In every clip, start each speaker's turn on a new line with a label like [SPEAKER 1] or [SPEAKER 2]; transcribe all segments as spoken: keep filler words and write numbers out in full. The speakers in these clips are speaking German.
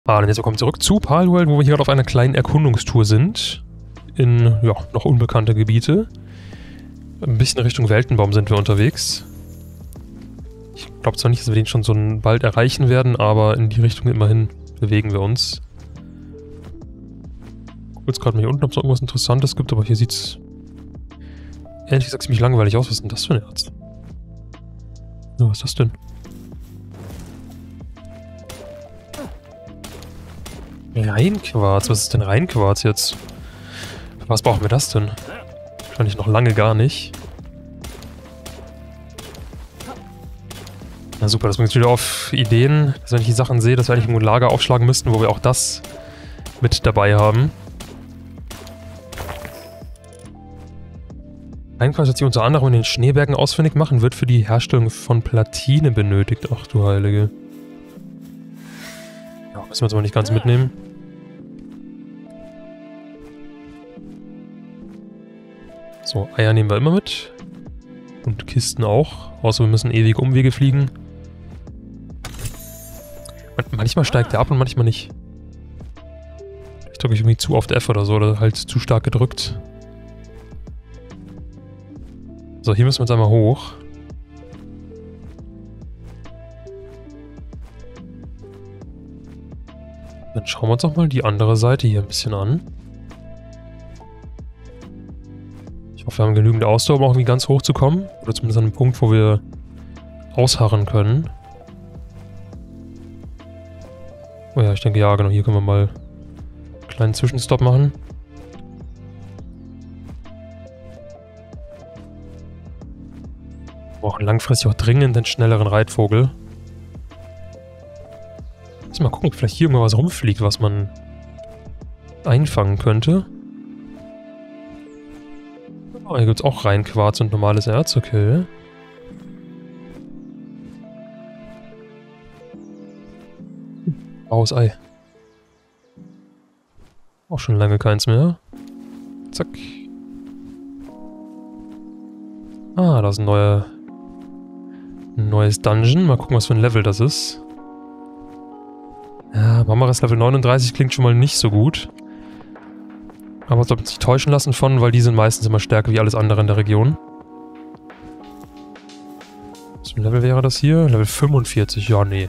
[SPEAKER 1] Ah, dann jetzt willkommen zurück zu Palworld, wo wir hier gerade auf einer kleinen Erkundungstour sind. In, ja, noch unbekannte Gebiete. Ein bisschen Richtung Weltenbaum sind wir unterwegs. Ich glaube zwar nicht, dass wir den schon so bald erreichen werden, aber in die Richtung immerhin bewegen wir uns. Ich gucke jetzt gerade mal hier unten, ob es noch irgendwas Interessantes gibt, aber hier sieht es ehrlich gesagt ziemlich langweilig aus. Was ist denn das für ein Erz? Ja, was ist das denn? Reinquarz, was ist denn Reinquarz jetzt? Für was brauchen wir das denn? Wahrscheinlich noch lange gar nicht. Na super, das bringt uns wieder auf Ideen, dass wenn ich die Sachen sehe, dass wir eigentlich irgendwo ein Lager aufschlagen müssten, wo wir auch das mit dabei haben. Reinquarz, das sich unter anderem in den Schneebergen ausfindig machen, wird für die Herstellung von Platine benötigt. Ach du Heilige. Ja, müssen wir uns aber nicht ganz mitnehmen. So, Eier nehmen wir immer mit. Und Kisten auch. Außer wir müssen ewig Umwege fliegen. Manchmal steigt der ab und manchmal nicht. Ich drücke irgendwie zu oft F oder so, oder halt zu stark gedrückt. So, hier müssen wir jetzt einmal hoch. Dann schauen wir uns auch mal die andere Seite hier ein bisschen an. Ich hoffe, wir haben genügend Ausdauer, um auch irgendwie ganz hoch zu kommen. Oder zumindest an einem Punkt, wo wir ausharren können. Oh ja, ich denke, ja, genau, hier können wir mal einen kleinen Zwischenstopp machen. Wir brauchen langfristig auch dringend einen schnelleren Reitvogel. Mal gucken, ob vielleicht hier irgendwas rumfliegt, was man einfangen könnte. Oh, hier gibt es auch Reinquarz und normales Erz, okay. Blaues Ei. Auch schon lange keins mehr. Zack. Ah, da ist ein neuer, ein neues Dungeon. Mal gucken, was für ein Level das ist. Ja, Mamares Level neununddreißig klingt schon mal nicht so gut. Aber wir sollten uns nicht täuschen lassen von, weil die sind meistens immer stärker wie alles andere in der Region. Was für ein Level wäre das hier? Level fünfundvierzig, ja, nee.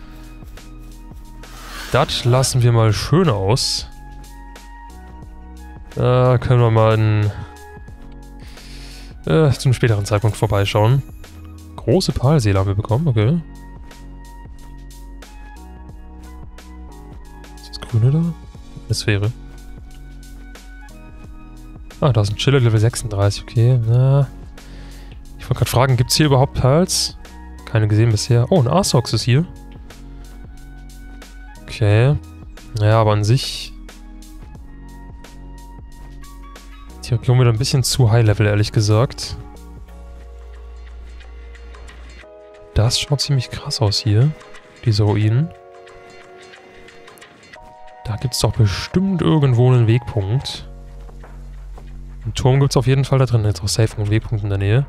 [SPEAKER 1] Das lassen wir mal schön aus. Da können wir mal in, äh, zu einem späteren Zeitpunkt vorbeischauen. Große Palseele haben wir bekommen, okay. Grüne da? Eine Sphäre. Ah, da ist ein Chiller Level sechsunddreißig, okay. Na. Ich wollte gerade fragen, gibt es hier überhaupt Pearls? Keine gesehen bisher. Oh, ein Arsox ist hier. Okay. Naja, aber an sich... Die Region wird ein bisschen zu High Level, ehrlich gesagt. Das schaut ziemlich krass aus hier. Diese Ruinen. Da gibt es doch bestimmt irgendwo einen Wegpunkt. Einen Turm gibt es auf jeden Fall da drin. Jetzt auch safe einen Wegpunkt in der Nähe.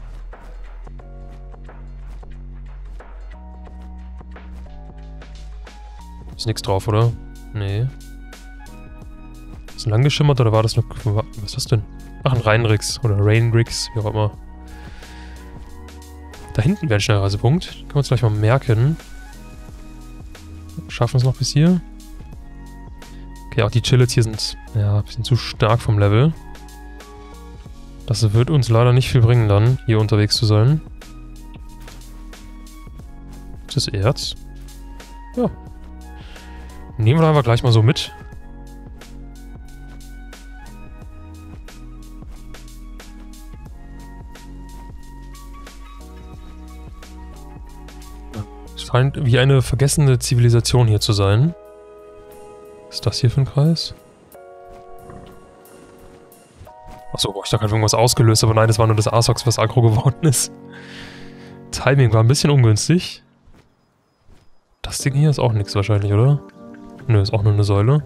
[SPEAKER 1] Ist nichts drauf, oder? Nee. Ist ein lang geschimmert oder war das nur... Was ist das denn? Ach, ein Rheinrix oder Rainrix, wie auch immer. Da hinten wäre ein Schnellreisepunkt. Können wir uns gleich mal merken. Schaffen wir es noch bis hier? Okay, auch die Chillets hier sind ja ein bisschen zu stark vom Level. Das wird uns leider nicht viel bringen dann, hier unterwegs zu sein. Ist das Erz? Ja. Nehmen wir einfach gleich mal so mit. Es scheint wie eine vergessene Zivilisation hier zu sein. Was ist das hier für ein Kreis? Achso, ich dachte, irgendwas ausgelöst, aber nein, das war nur das Arsox, was aggro geworden ist. Timing war ein bisschen ungünstig. Das Ding hier ist auch nichts wahrscheinlich, oder? Nö, ist auch nur eine Säule.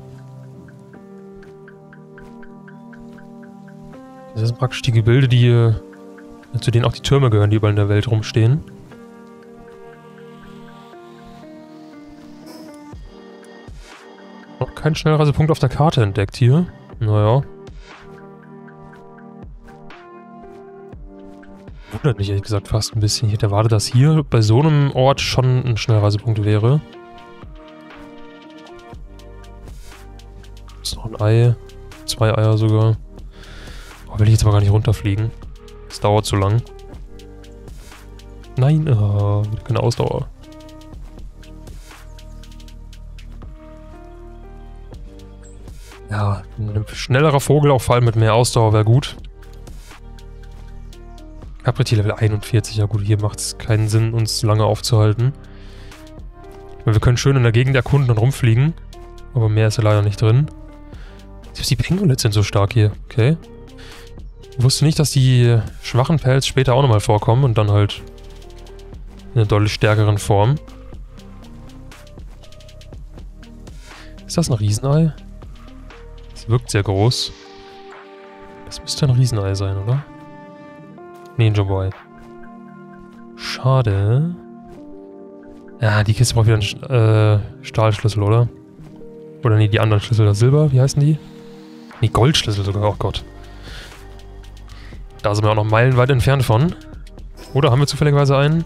[SPEAKER 1] Das sind praktisch die Gebilde, die äh, zu denen auch die Türme gehören, die überall in der Welt rumstehen. keinen Schnellreisepunkt auf der Karte entdeckt hier. Naja. Wundert mich ehrlich gesagt fast ein bisschen. Ich hätte erwartet, dass hier bei so einem Ort schon ein Schnellreisepunkt wäre. Ist noch ein Ei. Zwei Eier sogar. Oh, will ich jetzt aber gar nicht runterfliegen. Das dauert zu lang. Nein, oh, wieder keine Ausdauer. Ja, ein schnellerer Vogel, auch vor allem mit mehr Ausdauer, wäre gut. Capriti Level einundvierzig, ja gut, hier macht es keinen Sinn, uns lange aufzuhalten. Wir können schön in der Gegend erkunden und rumfliegen, aber mehr ist ja leider nicht drin. Selbst die Pangolins sind so stark hier, okay. Ich wusste nicht, dass die schwachen Pelz später auch nochmal vorkommen und dann halt in einer deutlich stärkeren Form. Ist das ein Riesenei? Das wirkt sehr groß. Das müsste ein Riesenei sein, oder? Nee, ein Jumbo-Ei. Schade. Ja, die Kiste braucht wieder einen äh, Stahlschlüssel, oder? Oder nee, die anderen Schlüssel, das Silber, wie heißen die? Nee, Goldschlüssel sogar, oh Gott. Da sind wir auch noch meilenweit entfernt von. Oder haben wir zufälligerweise einen?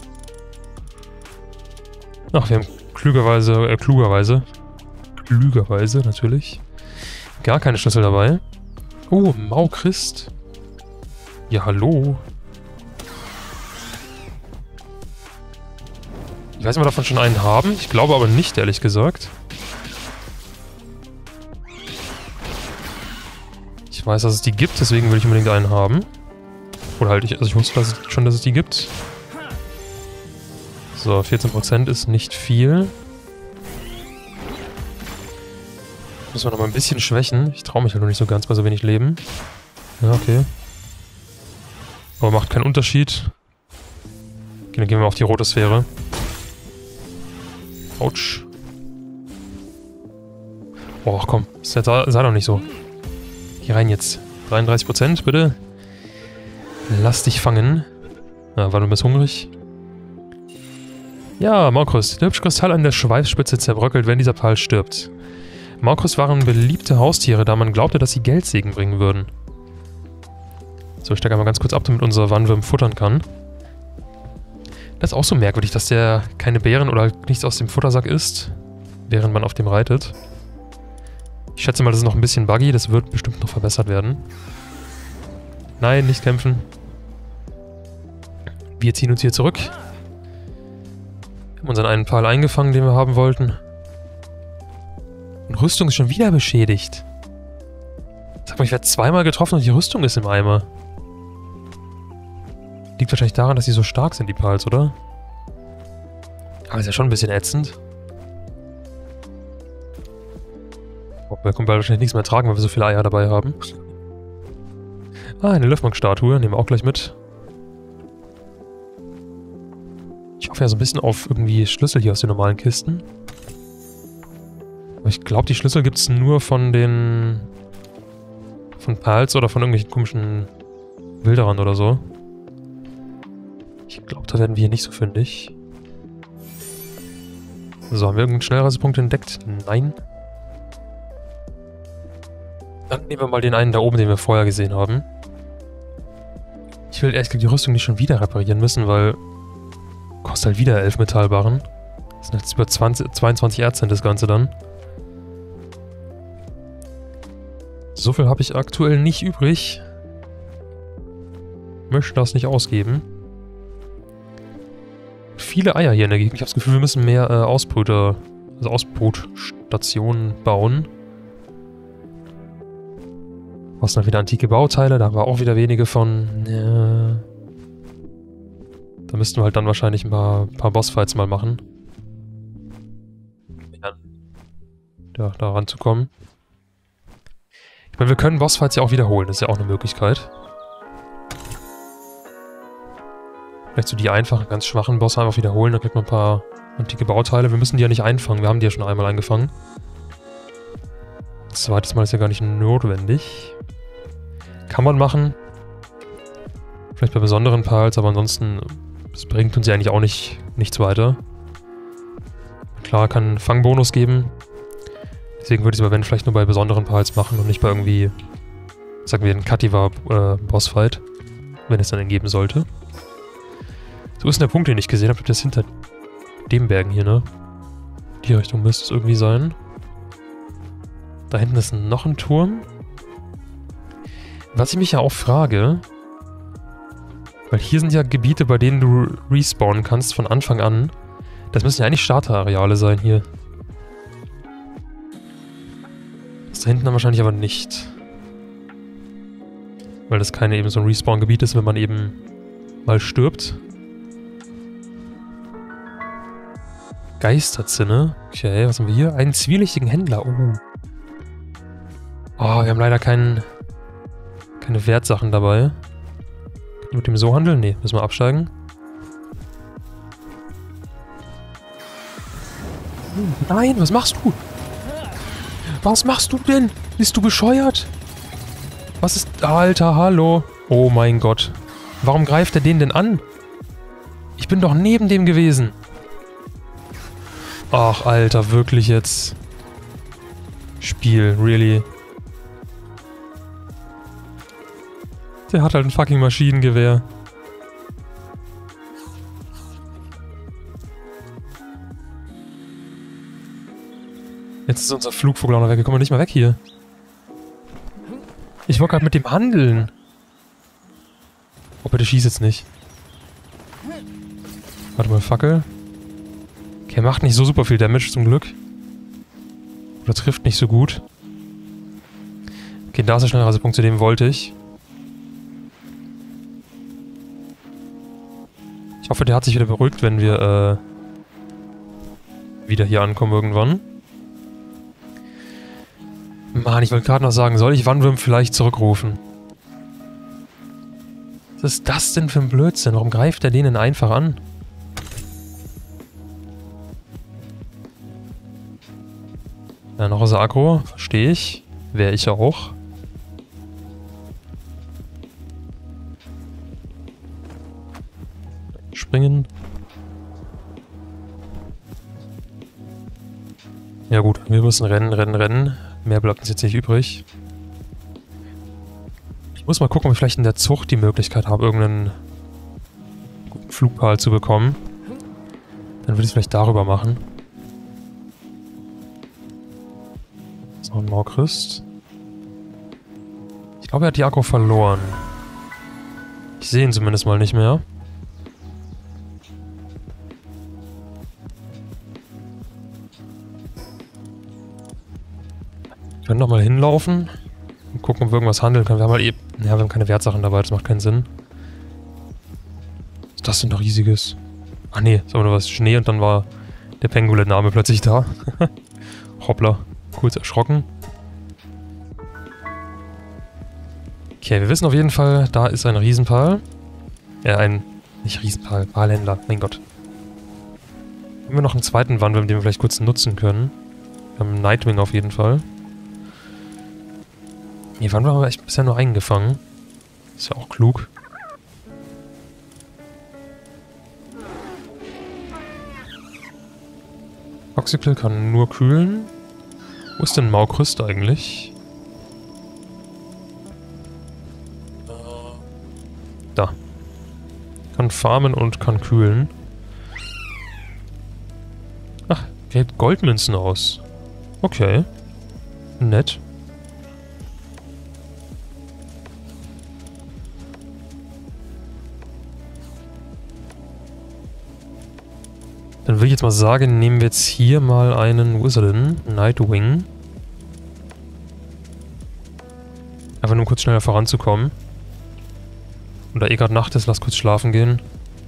[SPEAKER 1] Ach, wir haben klügerweise, äh, klugerweise, klügerweise natürlich, gar keine Schlüssel dabei. Oh, Mau-Christ. Ja, hallo. Ich weiß nicht, ob wir davon schon einen haben. Ich glaube aber nicht, ehrlich gesagt. Ich weiß, dass es die gibt, deswegen will ich unbedingt einen haben. Oder halt, ich, also ich wusste dass es, schon, dass es die gibt. So, vierzehn Prozent ist nicht viel. Müssen wir noch mal ein bisschen schwächen. Ich traue mich halt noch nicht so ganz bei so wenig Leben. Ja, okay. Aber macht keinen Unterschied. Okay, dann gehen wir auf die rote Sphäre. Autsch. Oh, komm. Sei, sei doch nicht so. Geh rein jetzt. dreiunddreißig Prozent, bitte. Lass dich fangen. Ja, weil du bist hungrig. Ja, Mau-Christ. Der hübsche Kristall an der Schweifspitze zerbröckelt, wenn dieser Pal stirbt. Mau-Christ waren beliebte Haustiere, da man glaubte, dass sie Geldsegen bringen würden. So, ich steige einmal ganz kurz ab, damit unser Wandwurm futtern kann. Das ist auch so merkwürdig, dass der keine Beeren oder nichts aus dem Futtersack isst, während man auf dem reitet. Ich schätze mal, das ist noch ein bisschen buggy, das wird bestimmt noch verbessert werden. Nein, nicht kämpfen. Wir ziehen uns hier zurück. Wir haben unseren einen Pal eingefangen, den wir haben wollten. Und Rüstung ist schon wieder beschädigt. Sag mal, ich werde zweimal getroffen und die Rüstung ist im Eimer. Liegt wahrscheinlich daran, dass sie so stark sind, die Pals, oder? Aber ist ja schon ein bisschen ätzend. Oh, wir können bald wahrscheinlich nichts mehr tragen, weil wir so viele Eier dabei haben. Ah, eine Löffmann-Statue. Nehmen wir auch gleich mit. Ich hoffe ja so ein bisschen auf irgendwie Schlüssel hier aus den normalen Kisten. Aber ich glaube, die Schlüssel gibt es nur von den... von Pals oder von irgendwelchen komischen Wilderern oder so. Ich glaube, da werden wir hier nicht so fündig. So, haben wir irgendeinen Schnellreisepunkt entdeckt? Nein. Dann nehmen wir mal den einen da oben, den wir vorher gesehen haben. Ich will ehrlich gesagt die Rüstung nicht schon wieder reparieren müssen, weil... kostet halt wieder elf Metallbarren. Das sind jetzt über zwanzig, zweiundzwanzig Erzen das Ganze dann. So viel habe ich aktuell nicht übrig. Möchte das nicht ausgeben. Viele Eier hier in der Gegend. Ich habe das Gefühl, wir müssen mehr äh, Ausbrüter, also Ausbrutstationen bauen. Was dann wieder antike Bauteile, da haben wir auch wieder wenige von. Ja. Da müssten wir halt dann wahrscheinlich ein paar, paar Bossfights mal machen. Ja, da ranzukommen. Ich meine, wir können Bossfights ja auch wiederholen, das ist ja auch eine Möglichkeit. Vielleicht so die einfachen, ganz schwachen Bosse einfach wiederholen, dann kriegt man ein paar antike Bauteile. Wir müssen die ja nicht einfangen, wir haben die ja schon einmal eingefangen. Zweites Mal ist ja gar nicht notwendig. Kann man machen. Vielleicht bei besonderen Pals, aber ansonsten, das bringt uns ja eigentlich auch nicht nichts weiter. Klar, kann einen Fangbonus geben. Deswegen würde ich es aber wenn vielleicht nur bei besonderen Pals machen und nicht bei irgendwie, sagen wir, ein Kativa-Bossfight, wenn es dann einen geben sollte. So ist denn der Punkt, den ich gesehen habe. Das hinter dem Bergen hier, ne? Die Richtung müsste es irgendwie sein. Da hinten ist noch ein Turm. Was ich mich ja auch frage, weil hier sind ja Gebiete, bei denen du respawnen kannst von Anfang an. Das müssen ja eigentlich Starterareale sein hier. Das da hinten dann wahrscheinlich aber nicht. Weil das keine eben so ein Respawn-Gebiet ist, wenn man eben mal stirbt. Geisterzinne. Okay, was haben wir hier? Einen zwielichtigen Händler. Oh. Oh, wir haben leider keinen, keine Wertsachen dabei. Können wir mit dem so handeln? Nee, müssen wir absteigen. Nein, was machst du? Was machst du denn? Bist du bescheuert? Was ist... Alter, hallo. Oh mein Gott. Warum greift er den denn an? Ich bin doch neben dem gewesen. Ach, Alter, wirklich jetzt. Spiel, really. Der hat halt ein fucking Maschinengewehr. Jetzt ist unser Flugvogel auch noch weg. Wir kommen nicht mal weg hier. Ich wollte gerade mit dem handeln. Oh, bitte schieß jetzt nicht. Warte mal, Fackel. Okay, er macht nicht so super viel Damage zum Glück. Oder trifft nicht so gut. Okay, da ist der Schnellreisepunkt, zu dem wollte ich. Ich hoffe, der hat sich wieder beruhigt, wenn wir äh, wieder hier ankommen irgendwann. Mann, ich wollte gerade noch sagen, soll ich Wanwurm vielleicht zurückrufen? Was ist das denn für ein Blödsinn? Warum greift er den denn einfach an? Ja, noch ist er aggro, verstehe ich. Wäre ich auch. Springen. Ja gut, wir müssen rennen, rennen, rennen. Mehr bleibt uns jetzt nicht übrig. Ich muss mal gucken, ob ich vielleicht in der Zucht die Möglichkeit habe, irgendeinen guten Flugpal zu bekommen. Dann würde ich es vielleicht darüber machen. So, ein Maurchrist. Ich glaube, er hat die Aggro verloren. Ich sehe ihn zumindest mal nicht mehr. Wir können noch mal hinlaufen und gucken, ob wir irgendwas handeln können. Wir haben halt eben... Ja, wir haben keine Wertsachen dabei, das macht keinen Sinn. Was ist das denn doch riesiges? Ach nee, ist aber nur was Schnee und dann war der Pangolin-Name plötzlich da. Hoppla, kurz erschrocken. Okay, wir wissen auf jeden Fall, da ist ein Riesenpal. Ja, äh, ein... Nicht Riesenpal, Palhändler, mein Gott. Haben wir noch einen zweiten Wanwurm, den wir vielleicht kurz nutzen können? Wir haben einen Nightwing auf jeden Fall. Nee, wann haben wir echt bisher nur einen gefangen? Ist ja auch klug. Oxypil kann nur kühlen. Wo ist denn Maurchrist eigentlich? Da. Kann farmen und kann kühlen. Ach, hält Goldmünzen aus. Okay. Nett. Dann würde ich jetzt mal sagen, nehmen wir jetzt hier mal einen Wizardin, Nightwing. Einfach nur um kurz schneller voranzukommen. Und da eh gerade Nacht ist, lass kurz schlafen gehen.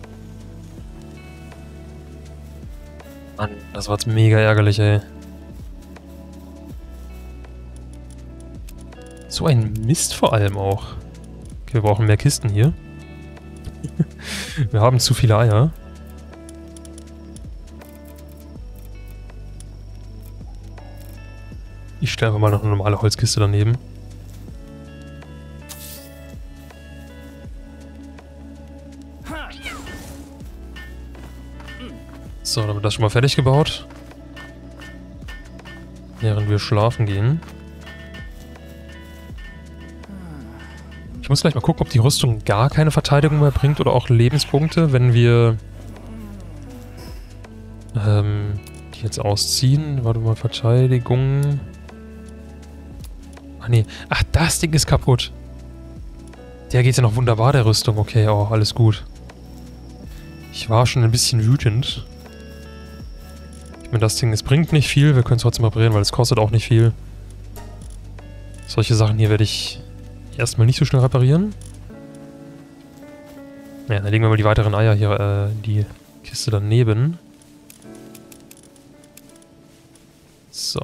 [SPEAKER 1] Mann, das war jetzt mega ärgerlich, ey. So ein Mist vor allem auch. Okay, wir brauchen mehr Kisten hier. Wir haben zu viele Eier. Ich stelle einfach mal noch eine normale Holzkiste daneben. So, dann haben wir das schon mal fertig gebaut. während wir schlafen gehen. Ich muss gleich mal gucken, ob die Rüstung gar keine Verteidigung mehr bringt oder auch Lebenspunkte, wenn wir ähm, die jetzt ausziehen. Warte mal, Verteidigung. Ach nee. Ach, das Ding ist kaputt. Der geht ja noch wunderbar, der Rüstung. Okay, oh, alles gut. Ich war schon ein bisschen wütend. Ich meine, das Ding, es bringt nicht viel. Wir können es trotzdem reparieren, weil es kostet auch nicht viel. Solche Sachen hier werde ich erstmal nicht so schnell reparieren. Ja, dann legen wir mal die weiteren Eier hier, äh, die Kiste daneben. So.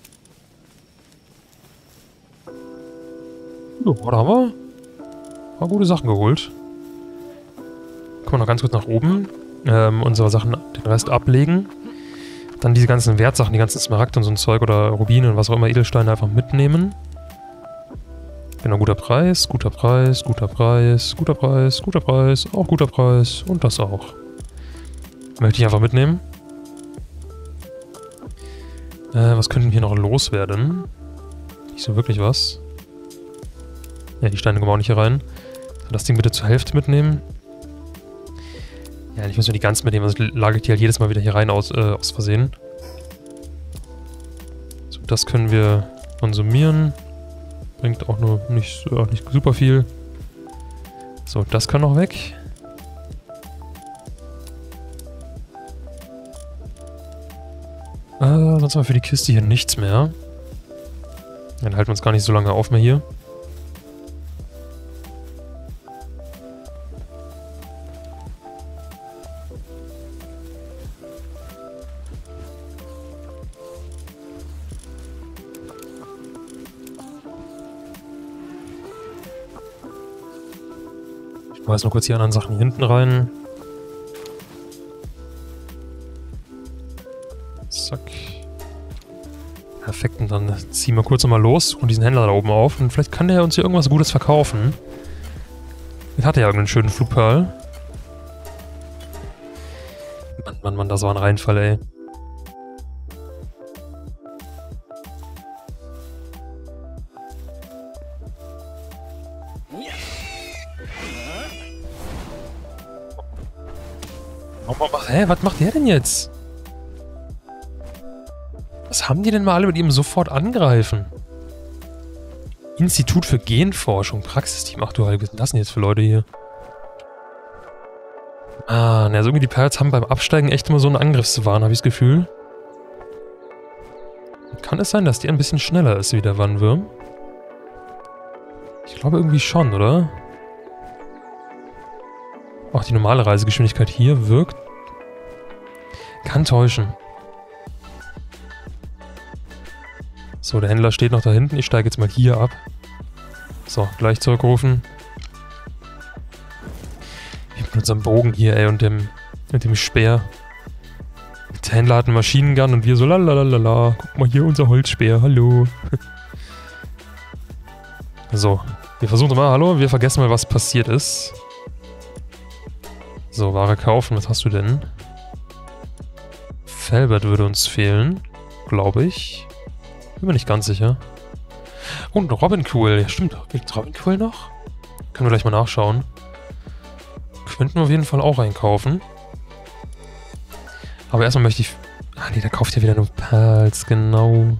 [SPEAKER 1] Jo, da haben wir ein paar gute Sachen geholt. Kommen wir noch ganz kurz nach oben. Ähm, unsere Sachen, den Rest ablegen. Dann diese ganzen Wertsachen, die ganzen Smaragde und so ein Zeug oder Rubine und was auch immer, Edelsteine einfach mitnehmen. Genau, guter Preis, guter Preis, guter Preis, guter Preis, guter Preis, auch guter Preis und das auch. Möchte ich einfach mitnehmen. Äh, was könnten wir hier noch loswerden? Nicht so wirklich was. Ja, die Steine kommen auch nicht hier rein. Das Ding bitte zur Hälfte mitnehmen. Ja, ich muss mir die ganz mitnehmen, sonst lage ich die halt jedes Mal wieder hier rein aus, äh, aus Versehen. So, das können wir konsumieren. Bringt auch nur nicht, äh, nicht super viel. So, das kann noch weg. Äh, sonst haben wir für die Kiste hier nichts mehr. Dann halten wir uns gar nicht so lange auf mehr hier. Ich schmeiß noch kurz die anderen Sachen hier hinten rein. Zack. Perfekt, und dann ziehen wir kurz nochmal los und diesen Händler da oben auf. Und vielleicht kann der uns hier irgendwas Gutes verkaufen. Ich hatte ja irgendeinen schönen Flugperl. Mann, Mann, Mann, das war ein Reinfall, ey. Hä, was macht der denn jetzt? Was haben die denn mal alle mit ihm sofort angreifen? Institut für Genforschung, Praxisteam. Ach du Heilige, was sind das denn jetzt für Leute hier? Ah, na, so irgendwie die Perls haben beim Absteigen echt immer so einen Angriffswahn, habe ich das Gefühl. Kann es sein, dass die ein bisschen schneller ist wie der Wannwurm? Ich glaube irgendwie schon, oder? Auch die normale Reisegeschwindigkeit hier wirkt. Kann täuschen. So, der Händler steht noch da hinten. Ich steige jetzt mal hier ab. So, gleich zurückrufen. Mit unserem Bogen hier, ey, und dem, mit dem Speer. Der Händler hat einen Maschinengun und wir so lalalala. Guck mal hier, unser Holzspeer. Hallo. So, wir versuchen mal. Hallo, wir vergessen mal, was passiert ist. So, Ware kaufen. Was hast du denn? Felbert würde uns fehlen, glaube ich. Bin mir nicht ganz sicher. Und Robinquill. Ja, stimmt. Gibt Robinquill noch? Können wir gleich mal nachschauen. Könnten wir auf jeden Fall auch einkaufen. Aber erstmal möchte ich... Ah, nee, der kauft ja wieder nur Perls. Genau.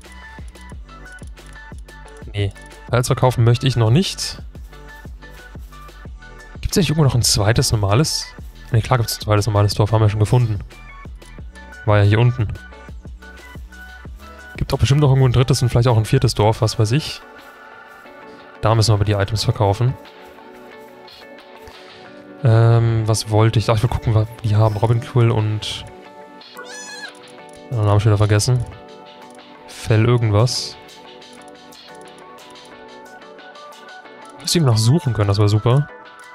[SPEAKER 1] Nee. Perls verkaufen möchte ich noch nicht. Gibt es eigentlich irgendwo noch ein zweites normales? Ne, klar gibt es ein zweites normales Dorf. Haben wir schon gefunden. War ja hier unten. Gibt auch bestimmt noch irgendwo ein drittes und vielleicht auch ein viertes Dorf, was weiß ich. Da müssen wir aber die Items verkaufen. Ähm, was wollte ich? Ach, ich will gucken, was die haben. Robinquill und... Den Namen schon wieder vergessen. Fell irgendwas. Müsste ich noch suchen können, das wäre super.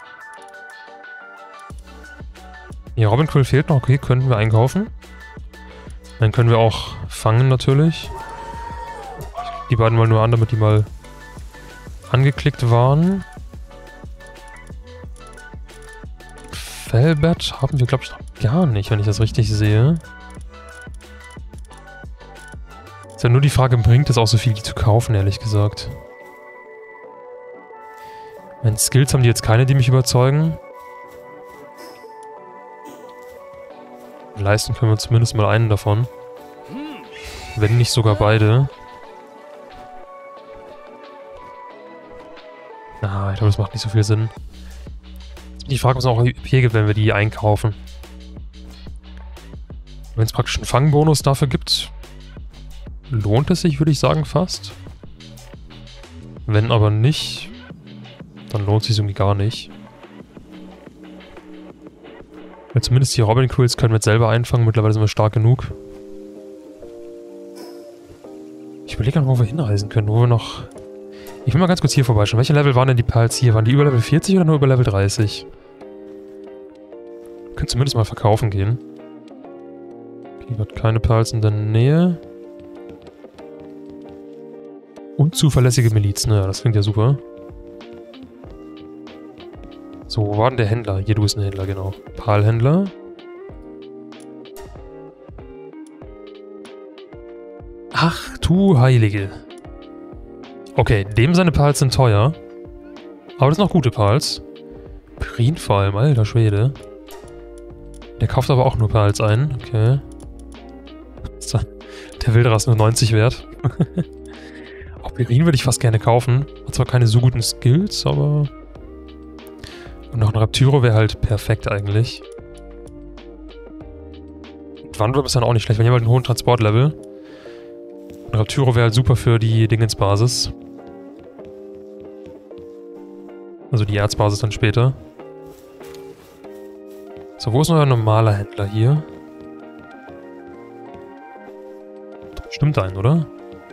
[SPEAKER 1] Ja, Robinquill fehlt noch. Okay, könnten wir einkaufen. Dann können wir auch fangen natürlich. Die beiden mal nur an, damit die mal angeklickt waren. Felbert haben wir, glaube ich, noch gar nicht, wenn ich das richtig sehe. Ist ja nur die Frage, bringt es auch so viel, die zu kaufen, ehrlich gesagt. Meine Skills haben die jetzt keine, die mich überzeugen. Leisten können wir zumindest mal einen davon. Wenn nicht sogar beide. Ah, ich glaube, das macht nicht so viel Sinn. Die Frage, was es auch hier gibt, wenn wir die einkaufen. Wenn es praktisch einen Fangbonus dafür gibt, lohnt es sich, würde ich sagen, fast. Wenn aber nicht, dann lohnt es sich irgendwie gar nicht. Weil zumindest die Robin Quills können wir jetzt selber einfangen. Mittlerweile sind wir stark genug. Ich überlege noch, wo wir hinreisen können, wo wir noch... Ich will mal ganz kurz hier vorbeischauen. Welche Level waren denn die Pals hier? Waren die über Level vierzig oder nur über Level dreißig? Wir können zumindest mal verkaufen gehen. Hier hat keine Pals in der Nähe. Unzuverlässige Miliz. Naja, das klingt ja super. So, wo war denn der Händler? Hier, du bist ein Händler, genau. Palhändler. Ach, du Heilige. Okay, dem seine Pals sind teuer. Aber das sind noch gute Pals. Prin vor allem, alter Schwede. Der kauft aber auch nur Pals ein. Okay. Der Wilderer ist nur neunzig wert. Auch Pirin würde ich fast gerne kaufen. Hat zwar keine so guten Skills, aber... Und noch ein Raptyro wäre halt perfekt eigentlich. Wanderer ist dann auch nicht schlecht, wenn ihr halt einen hohen Transportlevel. Ein Raptyro wäre halt super für die Dingensbasis. Also die Erzbasis dann später. So, wo ist noch ein normaler Händler hier? Stimmt ein, oder?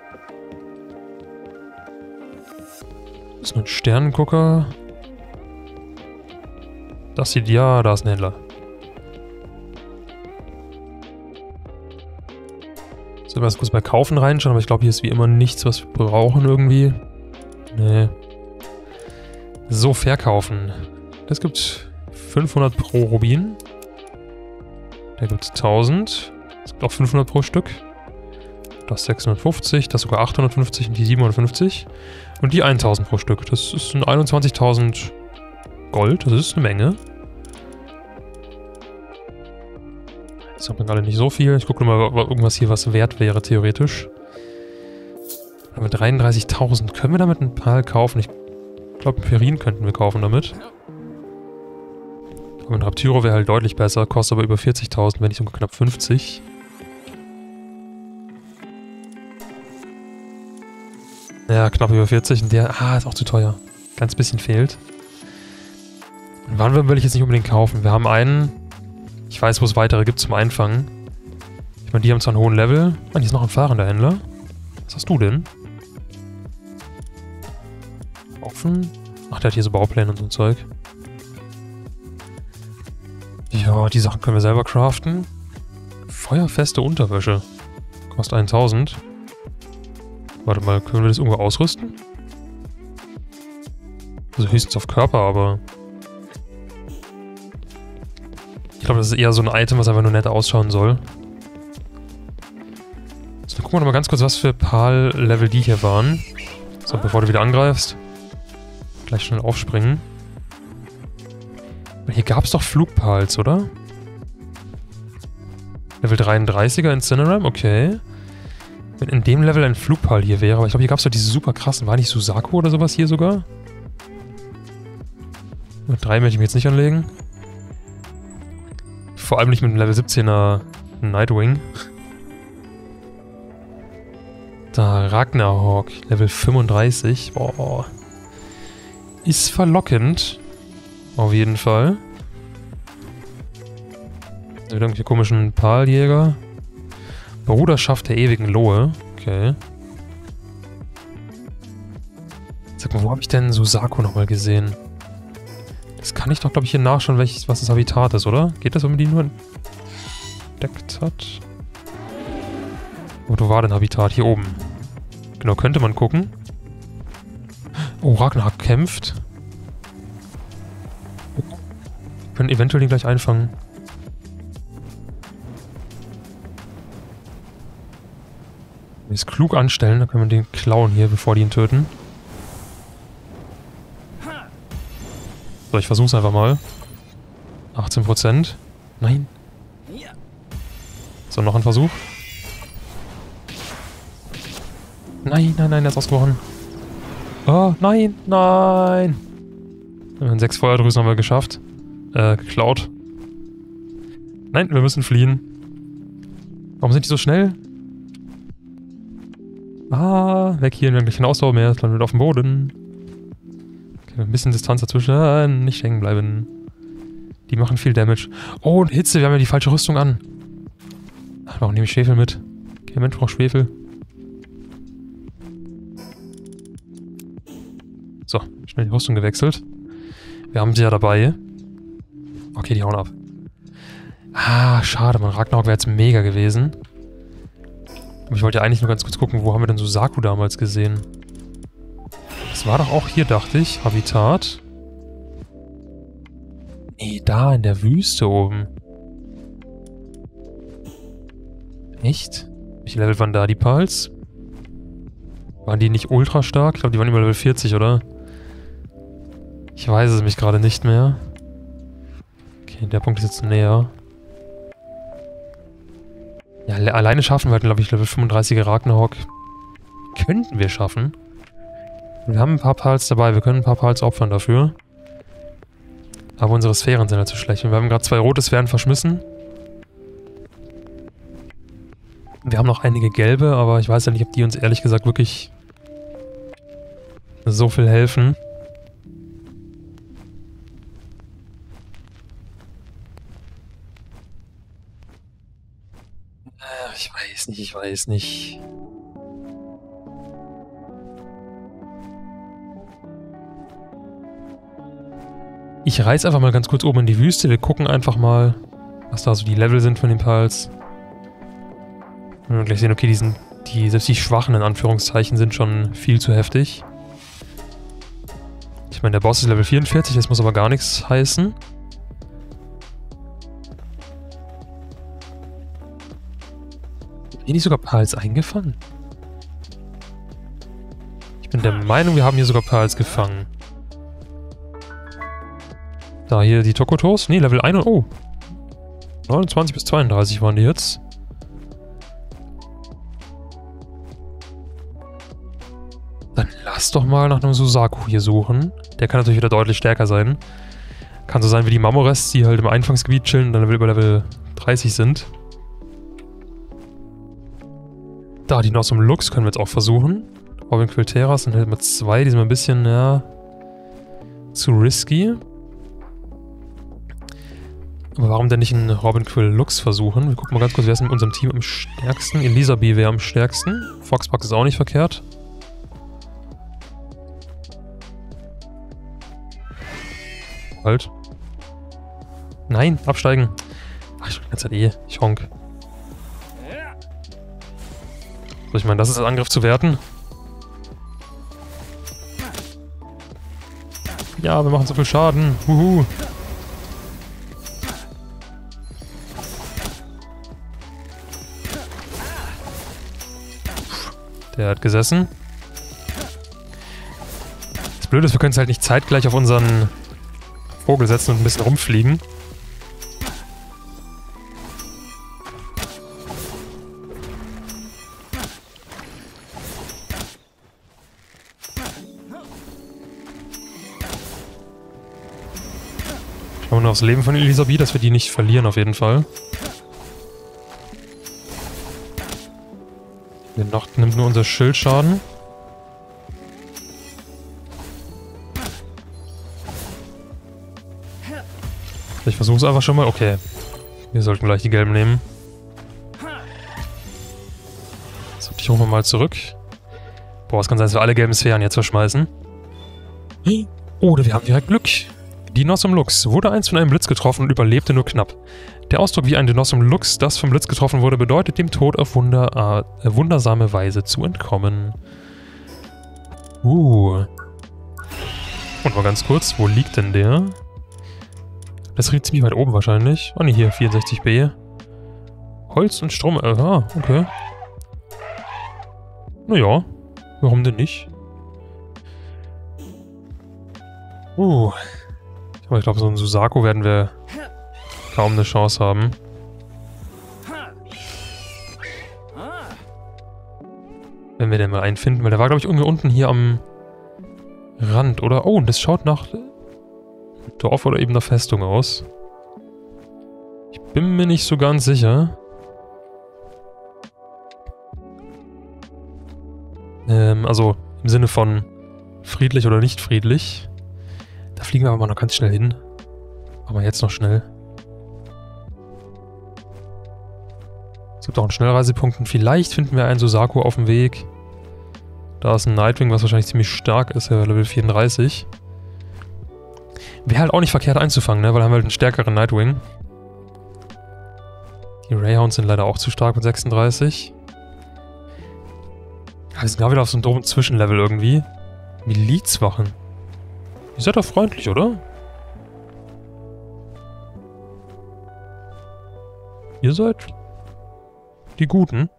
[SPEAKER 1] Ist nur ein Sternengucker. Das sieht, ja, da ist ein Händler. So, mal kurz bei Kaufen reinschauen, aber ich glaube, hier ist wie immer nichts, was wir brauchen irgendwie. Nee. So, verkaufen. Das gibt fünfhundert pro Rubin. Der gibt tausend. Das gibt auch fünfhundert pro Stück. Das sechshundertfünfzig, das sogar achthundertfünfzig und die siebenhundertfünfzig. Und die eintausend pro Stück. Das ist ein einundzwanzigtausend Gold. Das ist eine Menge. Das hat man gerade nicht so viel. Ich gucke mal, ob irgendwas hier was wert wäre, theoretisch. Aber dreiunddreißigtausend. Können wir damit ein Pal kaufen? Ich glaube, Pirin könnten wir kaufen damit. Aber ein Raptyro wäre halt deutlich besser. Kostet aber über vierzigtausend, wenn nicht sogar knapp fünfzig. Ja, knapp über vierzig. Und der, ah, ist auch zu teuer. Ganz bisschen fehlt. Und Wanwurm will ich jetzt nicht unbedingt kaufen. Wir haben einen. Ich weiß, wo es weitere gibt zum Einfangen. Ich meine, die haben zwar einen hohen Level. Ah, hier ist noch ein fahrender Händler. Was hast du denn? Offen? Ach, der hat hier so Baupläne und so ein Zeug. Ja, die Sachen können wir selber craften. Feuerfeste Unterwäsche. Kostet eintausend. Warte mal, können wir das irgendwo ausrüsten? Also höchstens auf Körper, aber... Ich glaube, das ist eher so ein Item, was einfach nur nett ausschauen soll. So, dann gucken wir noch mal ganz kurz, was für Pal-Level die hier waren. So, bevor du wieder angreifst. Gleich schnell aufspringen. Hier gab es doch Flugpals, oder? Level dreiunddreißiger Incineram, okay. Wenn in dem Level ein Flugpal hier wäre, aber ich glaube, hier gab es doch diese super krassen, war nicht Suzaku oder sowas hier sogar? Mit drei möchte ich mir jetzt nicht anlegen. Vor allem nicht mit einem Level siebzehner Nightwing. Da, Ragnarhawk, Level fünfunddreißig. Boah. Ist verlockend. Auf jeden Fall. Wieder irgendwelche komischen Paljäger. Bruderschaft der ewigen Lohe. Okay. Sag mal, wo habe ich denn Suzaku nochmal gesehen? Das kann ich doch, glaube ich, hier nachschauen, welches, was das Habitat ist, oder? Geht das, wenn man die nur entdeckt hat? Wo war denn Habitat? Hier oben. Genau, könnte man gucken. Oh, Ragnarok kämpft. Wir können eventuell den gleich einfangen. Wenn wir es klug anstellen, dann können wir den klauen hier, bevor die ihn töten. So, ich versuch's einfach mal. achtzehn Prozent. Nein. So, noch ein Versuch. Nein, nein, nein, der ist ausgebrochen. Oh, nein, nein. Sechs Feuerdrüsen haben wir geschafft. Äh, geklaut. Nein, wir müssen fliehen. Warum sind die so schnell? Ah, weg hier, wir haben gleich keine Ausdauer mehr. Es landet auf dem Boden. Okay, ein bisschen Distanz dazwischen. Ah, nicht hängen bleiben. Die machen viel Damage. Oh, und Hitze, wir haben ja die falsche Rüstung an. Ach, warum nehme ich Schwefel mit? Kein Mensch braucht Schwefel. So, schnell die Rüstung gewechselt. Wir haben sie ja dabei. Okay, die hauen ab. Ah, schade, man. Ragnarok wäre jetzt mega gewesen. Aber ich wollte ja eigentlich nur ganz kurz gucken, wo haben wir denn so Saku damals gesehen? Das war doch auch hier, dachte ich. Habitat. Nee, da in der Wüste oben. Echt? Welche Level waren da die Pals? Waren die nicht ultra stark? Ich glaube, die waren immer Level vierzig, oder? Ich weiß es mich gerade nicht mehr. Okay, der Punkt ist jetzt näher. Ja, alleine schaffen wir halt, glaube ich, Level fünfunddreißiger Ragnarok. Könnten wir schaffen. Wir haben ein paar Pals dabei, wir können ein paar Pals opfern dafür. Aber unsere Sphären sind halt zu schlecht. Und wir haben gerade zwei rote Sphären verschmissen. Wir haben noch einige gelbe, aber ich weiß ja nicht, ob die uns ehrlich gesagt wirklich so viel helfen. Ich weiß nicht, ich weiß nicht. Ich reiß einfach mal ganz kurz oben in die Wüste. Wir gucken einfach mal, was da so die Level sind von den Pals. Und wir gleich sehen, okay, die sind, die, selbst die Schwachen in Anführungszeichen sind schon viel zu heftig. Ich meine, der Boss ist Level vierundvierzig, das muss aber gar nichts heißen. Haben die sogar Pals eingefangen? Ich bin der Meinung, wir haben hier sogar Pals gefangen. Da, hier die Tokotos. Ne, Level eins und... Oh. neunundzwanzig bis zweiunddreißig waren die jetzt. Dann lass doch mal nach einem Suzaku hier suchen. Der kann natürlich wieder deutlich stärker sein. Kann so sein wie die Mamorests, die halt im Einfangsgebiet chillen und dann über Level dreißig sind. Da, die Nossum Lux können wir jetzt auch versuchen. Robin Quill Terras sind halt mit zwei, die sind ein bisschen, ja, zu risky. Aber warum denn nicht einen Robin Quill Lux versuchen? Wir gucken mal ganz kurz, wer ist in unserem Team am stärksten? Elisabeth wäre am stärksten. Foxbuck ist auch nicht verkehrt. Halt. Nein, absteigen. Ach, ich bin die ganze Zeit eh. Ich honk. So, ich meine, das ist als Angriff zu werten. Ja, wir machen so viel Schaden. Huhu. Der hat gesessen. Das Blöde ist, wir können es halt nicht zeitgleich auf unseren Vogel setzen und ein bisschen rumfliegen. Schauen wir nur aufs Leben von Elisabeth, dass wir die nicht verlieren auf jeden Fall. Der Nacht nimmt nur unser Schild Schaden. Ich versuche es einfach schon mal. Okay. Wir sollten gleich die gelben nehmen. So, ich hole mal zurück. Boah, es kann sein, dass wir alle gelben Sphären jetzt verschmeißen. Oder wir haben direkt Glück. Die Nossum Lux wurde einst von einem Blitz getroffen und überlebte nur knapp. Der Ausdruck wie ein Nossum Lux, das vom Blitz getroffen wurde, bedeutet dem Tod auf wunder, äh, wundersame Weise zu entkommen. Uh. Und mal ganz kurz, wo liegt denn der? Das liegt ziemlich weit oben wahrscheinlich. Oh ne, hier, vierundsechzig B. Holz und Strom. Aha, okay. Naja, warum denn nicht? Uh. Aber ich glaube, so ein Suzaku werden wir kaum eine Chance haben. Wenn wir den mal einen finden, weil der war, glaube ich, irgendwie unten hier am Rand, oder? Oh, und das schaut nach Dorf oder eben nach Festung aus. Ich bin mir nicht so ganz sicher. Ähm, also im Sinne von friedlich oder nicht friedlich. Da fliegen wir aber mal noch ganz schnell hin. Machen wir jetzt noch schnell. Es gibt auch einen Schnellreisepunkt und vielleicht finden wir einen Suzaku auf dem Weg. Da ist ein Nightwing, was wahrscheinlich ziemlich stark ist, ja, Level vierunddreißig. Wäre halt auch nicht verkehrt einzufangen, ne? Weil haben wir halt einen stärkeren Nightwing. Die Rayhounds sind leider auch zu stark mit sechsunddreißig. Ja, wir sind gerade wieder auf so einem doofen Zwischenlevel irgendwie. Milizwachen. Ihr seid doch freundlich, oder? Ihr seid die Guten.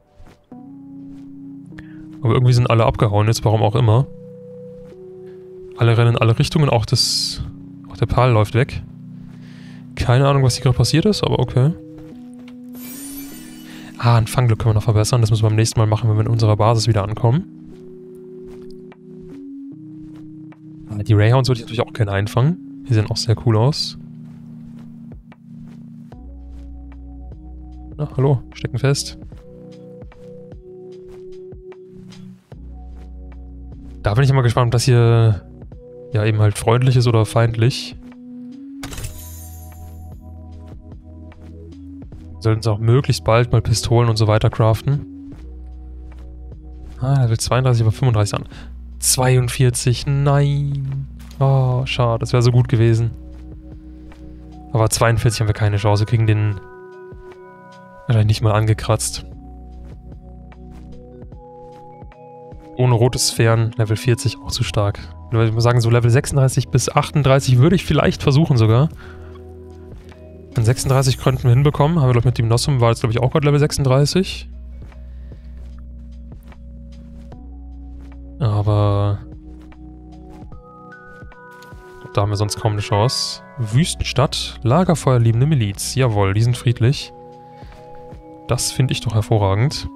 [SPEAKER 1] Aber irgendwie sind alle abgehauen jetzt, warum auch immer. Alle rennen in alle Richtungen, auch das... Auch der Pal läuft weg. Keine Ahnung, was hier gerade passiert ist, aber okay. Ah, ein Fangglück können wir noch verbessern. Das müssen wir beim nächsten Mal machen, wenn wir in unserer Basis wieder ankommen. Ah, die Rayhounds würde ich natürlich auch gerne einfangen. Die sehen auch sehr cool aus. Na, hallo, stecken fest. Da bin ich immer gespannt, ob das hier ja eben halt freundlich ist oder feindlich. Wir sollten es auch möglichst bald mal Pistolen und so weiter craften. Ah, er will zweiunddreißig, aber fünfunddreißig an. zweiundvierzig, nein. Oh, schade, das wäre so gut gewesen. Aber zweiundvierzig haben wir keine Chance, wir kriegen den wahrscheinlich nicht mal angekratzt. Ohne rote Sphären, Level vierzig auch zu stark. Ich würde sagen, so Level sechsunddreißig bis achtunddreißig würde ich vielleicht versuchen sogar. An sechsunddreißig könnten wir hinbekommen. Haben wir, glaube ich, mit dem Nossum war jetzt, glaube ich, auch gerade Level sechsunddreißig. Aber... da haben wir sonst kaum eine Chance. Wüstenstadt, lagerfeuerliebende Miliz. Jawohl, die sind friedlich. Das finde ich doch hervorragend.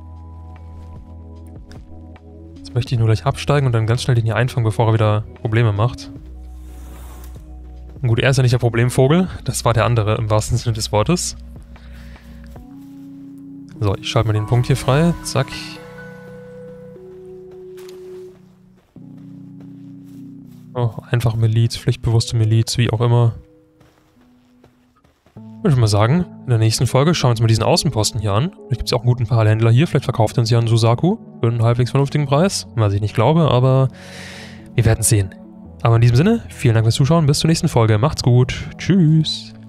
[SPEAKER 1] Jetzt möchte ich nur gleich absteigen und dann ganz schnell den hier einfangen, bevor er wieder Probleme macht. Und gut, er ist ja nicht der Problemvogel. Das war der andere im wahrsten Sinne des Wortes. So, ich schalte mal den Punkt hier frei. Zack. Oh, einfach Miliz, pflichtbewusste Miliz, wie auch immer. Würde ich mal sagen, in der nächsten Folge schauen wir uns mal diesen Außenposten hier an. Vielleicht gibt es auch einen guten Parallelhändler hier. Vielleicht verkauft er uns ja einen Suzaku für einen halbwegs vernünftigen Preis. Was ich nicht glaube, aber wir werden sehen. Aber in diesem Sinne, vielen Dank fürs Zuschauen. Bis zur nächsten Folge. Macht's gut. Tschüss.